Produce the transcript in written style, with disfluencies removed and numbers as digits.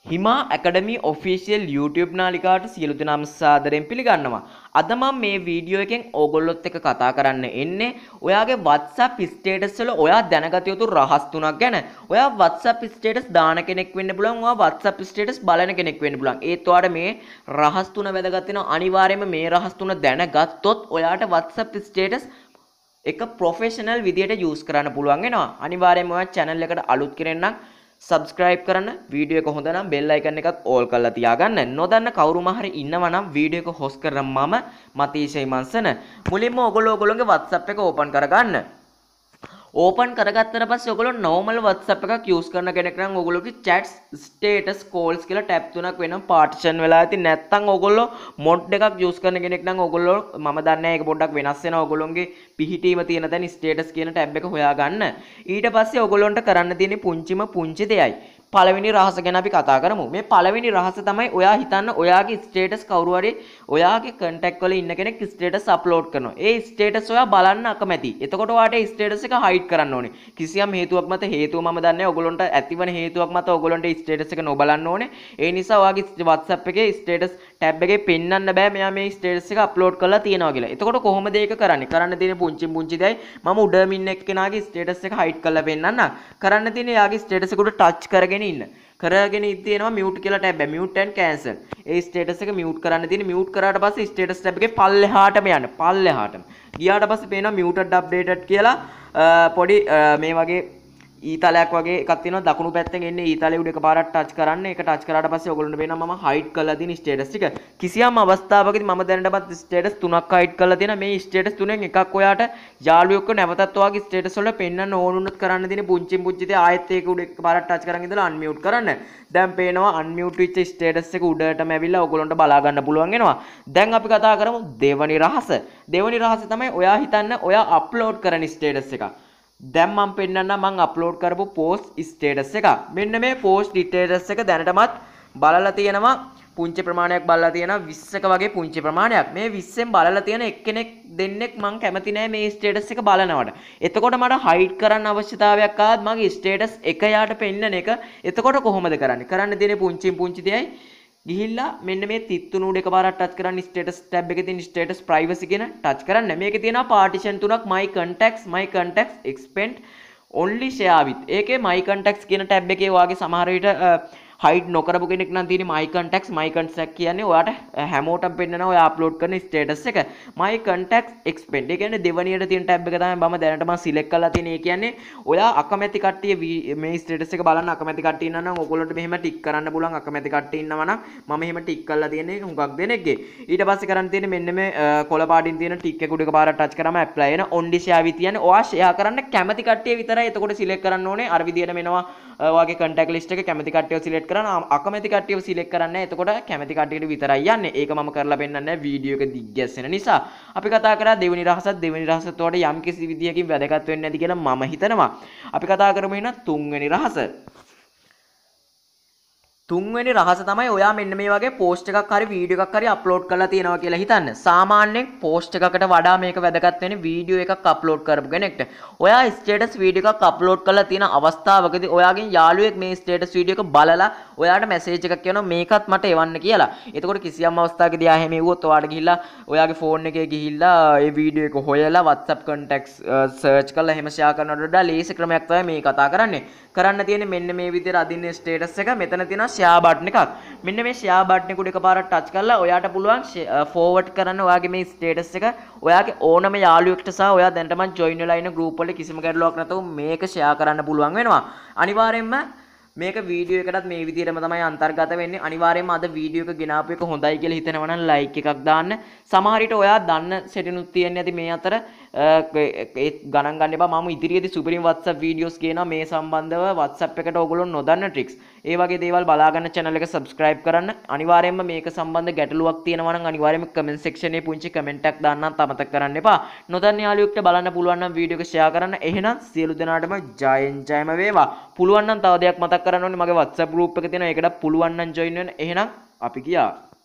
හිමා ඇකඩමි official YouTube නාලිකාවට සියලු දෙනාම සාදරයෙන් පිළිගන්නවා. අද මම මේ වීඩියෝ එකෙන් ඕගොල්ලොත් එක්ක කතා කරන්න එන්නේ ඔයාගේ WhatsApp status වල ඔයා දැනගත යුතු රහස් තුනක් ගැන. ඔයා WhatsApp status දාන කෙනෙක් වෙන්න පුළුවන්. ඔයා WhatsApp status බලන කෙනෙක් වෙන්න පුළුවන්. ඒත් ඔයාට මේ රහස් තුන වැදගත් වෙනවා. අනිවාර්යයෙන්ම මේ රහස් තුන දැනගත්තොත් ඔයාට WhatsApp status එක ප්‍රොෆෙෂනල් විදියට යූස් කරන්න පුළුවන් වෙනවා. අනිවාර්යයෙන්ම ඔයා channel එකට අලුත් කෙනෙක් නම් subscribe කරන්න වීඩියෝ එක හොඳ නම් bell icon එකත් all කරලා තියාගන්න. නොදන්න කවුරුම හරි ඉන්නවා නම් වීඩියෝ එක host කරන මම මතීෂයි මන්සන. මුලින්ම ඔයගොල්ලෝගේ WhatsApp එක open කරගන්න. open කරගත්තට පස්සේ ඔයගොල්ලෝ normal WhatsApp එකක් use කරන කෙනෙක් නම් ඔයගොල්ලෝගේ chats status calls කියලා tab තුනක් වෙනම partition වෙලා ඇති. නැත්නම් ඔයගොල්ලෝ mod එකක් use කරන කෙනෙක් නම් ඔයගොල්ලෝ මම දන්නේ ඒක පොඩ්ඩක් වෙනස් වෙනවා. ඔයගොල්ලෝගේ පිහිටීම තියෙන තැන status කියන tab එක හොයාගන්න. ඊට පස්සේ ඔයගොල්ලන්ට කරන්න තියෙන්නේ පුංචි දෙයයි. පළවෙනි රහස ගැන අපි කතා කරමු. මේ පළවෙනි රහස තමයි ඔයා හිතන්න ඔයාගේ status කවුරු හරි ඔයාගේ contact වල ඉන්න කෙනෙක් status upload කරනවා. ඒ status ඔයා බලන්න අකමැති. එතකොට ඔයාට ඒ status එක hide කරන්න ඕනේ. කිසියම් හේතුවක් මත හේතුව මම දන්නේ නැහැ. ඔයගොල්ලන්ට ඇතිවන හේතුවක් මත ඔයගොල්ලන්ට status එක නොබලන්න ඕනේ. ඒ නිසා ඔයාගේ WhatsApp එකේ status tab එකේ පෙන්වන්න බෑ මෙයා මේ status එක upload කරලා තියෙනවා කියලා. එතකොට කොහොමද ඒක කරන්නේ? කරන්න තියෙන පුංචි දෙයයි මම උඩම ඉන්න එක්කෙනාගේ status එක hide කරලා පෙන්නන්න. කරන්න තියෙන්නේ එයාගේ status එක උඩ touch කරගෙන කරගෙන ඉතිනවා mute කියලා tab එක mute and cancel. A status එක mute කරන්න තියෙන්නේ. mute කරාට පස්සේ status tab එකේ පල්ලෙහාටම යන්න. පල්ලෙහාටම. ගියාට පස්සේ පේනවා muted updated කියලා පොඩි මේ වගේ ඊතලයක් වගේ එකක් තියෙනවා. දකුණු පැත්තෙන් එන්නේ ඊතලෙ උඩ එකපාරක් touch කරන්න. ඒක touch කරාට පස්සේ ඔයගොල්ලන්ට පේනවා මම hide කරලා තියෙන status ටික. කිසියම් අවස්ථාවකදී මම දැනටමත් status තුනක් hide කරලා තියෙනවා. මේ status තුනෙන් එකක් ඔයාට යාළුවෙක්ව නැවතත් ඔයාගේ status වල පෙන්වන්න ඕන වුණොත් කරන්න තියෙන පුංචි දේ ආයෙත් ඒක උඩ එකපාරක් touch කරන් ඉඳලා unmute කරන්න. දැන් පේනවා unmute වෙච්ච status එක උඩටම ඇවිල්ලා ඔයගොල්ලන්ට බලා ගන්න පුළුවන් වෙනවා. දැන් අපි කතා කරමු දෙවනි රහස. දෙවනි රහස තමයි ඔයා හිතන්න ඔයා upload කරන status එක. දැන් මම පෙන්නන්න මම අප්ලෝඩ් කරපු post status එක. මෙන්න මේ post status එක දැනටමත් බලලා තියෙනවා පුංචි ප්‍රමාණයක් බලලා තියෙනවා 20ක වගේ පුංචි ප්‍රමාණයක්. මේ 20න් බලලා තියෙන එක්කෙනෙක් දෙන්නෙක් මම කැමති නෑ මේ status එක බලනවට. එතකොට මට hide කරන්න අවශ්‍යතාවයක් ආවත් මගේ status එක යාට පෙන්නන එක. එතකොට කොහොමද කරන්නේ? කරන්න දෙන්නේ පුංචි දෙයයි ගිහිල්ලා මෙන්න මේ තිත්තුණු උඩ එකපාරක් ටච් කරන්න status tab එකේ තියෙන status privacy කියන ටච් කරන්න. මේකේ තියෙනවා partition තුනක් my contacts expand only share with. ඒකේ my contacts කියන tab එකේ ඔයාගේ සමහර විට hide නොකරපු කෙනෙක් නම් තියෙන්නේ my contacts කියන්නේ ඔයාට හැමෝටම පෙන්නනවා ඔයා අප්ලෝඩ් කරන status එක. my contacts expand. ඒ කියන්නේ දෙවනියට තියෙන tab එක තමයි මම දැනටම select කරලා තියෙන්නේ. ඒ කියන්නේ ඔයා අකමැති කට්ටිය මේ status එක බලන්න අකමැති කට්ටිය ඉන්නවා නම් ඔයගොල්ලන්ට මෙහෙම ටික් කරන්න පුළුවන්. අකමැති කට්ටිය ඉන්නවා නම් මම එහෙම ටික් කරලා තියෙන්නේ හුඟක් දෙනෙක්ගේ. ඊට පස්සේ කරන්න තියෙන්නේ මෙන්න මේ කොළ පාටින් තියෙන ටික් එක උඩ එකපාරක් touch කරාම apply වෙන only share with කියන්නේ ඔයා share කරන්න කැමති කට්ටිය විතරයි. එතකොට select කරන්න ඕනේ. අර විදියට මෙනවා ඔයාගේ contact list එක කැමති කට්ටියව select කරන අකමැති කට්ටියව සිලෙක්ට් කරන්නේ. එතකොට කැමති කට්ටියට විතරයි යන්නේ. ඒක මම කරලා පෙන්නන්නේ වීඩියෝ එක දිග්ගැස්සෙන නිසා. අපි කතා කරා දෙවෙනි රහසත් උඩට යම් කිසි විදියකින් වැදගත් වෙන්නේ නැති කියලා මම හිතනවා. අපි කතා කරමු එහෙනම් තුන්වෙනි රහස. තුන්වෙනි රහස තමයි ඔයා මෙන්න මේ වගේ post එකක් හරි වීඩියෝ එකක් හරි අප්ලෝඩ් කරලා තියෙනවා කියලා හිතන්න. සාමාන්‍යයෙන් post එකකට වඩා මේක වැදගත් වෙන්නේ වීඩියෝ එකක් අප්ලෝඩ් කරපු කෙනෙක්ට. ඔයා status වීඩියෝ එකක් අප්ලෝඩ් කරලා තියෙන අවස්ථාවකදී ඔයාගෙන් යාළුවෙක් මේ status වීඩියෝ එක බලලා ඔයාට message එකක් කියනවා මේකත් මට එවන්න කියලා. එතකොට කිසියම් අවස්ථාවකදී ආ එහෙම එවුවොත් ඔයාට ගිහිල්ලා ඔයාගේ phone එකේ ගිහිල්ලා ඒ වීඩියෝ එක හොයලා WhatsApp contacts search කරලා එහෙම share කරනවට වඩා ලේසි ක්‍රමයක් තමයි මේ කතා කරන්නේ. කරන්න තියෙන්නේ මෙන්න මේ විදිහට අදින්නේ status එක. මෙතන තියෙනවා share button එකක්. මෙන්න මේ share button එක උඩ එකපාරක් touch කරලා ඔයාට පුළුවන් forward කරන්න ඔයාගේ මේ status එක ඔයාගේ ඕනම යාළුවෙක්ට සහ ඔයා දැනටම join වෙලා ඉන්න group වල කිසිම ගැටලුවක් නැතුව මේක share කරන්න පුළුවන් වෙනවා. අනිවාර්යයෙන්ම මේක වීඩියෝ එකටත් මේ විදිහටම තමයි අන්තර්ගත වෙන්නේ. අනිවාර්යයෙන්ම අද වීඩියෝ එක ගෙනාපු එක හොඳයි කියලා හිතනවා නම් like එකක් දාන්න. සමහර විට ඔයා දන්න setting තියෙන්නේ නැති මේ අතර ඒ ගණන් ගන්න එපා. මම ඉදිරියේදී සුපිරිම WhatsApp videos කියනවා මේ සම්බන්ධව WhatsApp එකට ඔයගොල්ලෝ නොදන්න tricks. ඒ වගේ දේවල් බලා ගන්න channel එක subscribe කරන්න. අනිවාර්යයෙන්ම මේක සම්බන්ධ ගැටලුවක් තියෙනවා නම් අනිවාර්යයෙන්ම comment section එකේ පුංචි comment එකක් දාන්නත් අමතක කරන්න එපා. නොදන්න යාළුවෙක්ට බලන්න පුළුවන් නම් වීඩියෝ එක share කරන්න. එහෙනම් සියලු දෙනාටම ජයම වේවා. පුළුවන් නම් තව දෙයක් මතක් කරන්න ඕනේ මගේ WhatsApp group එක තියෙනවා. ඒකට පුළුවන් නම් join වෙන්න. එහෙනම් අපි ගියා.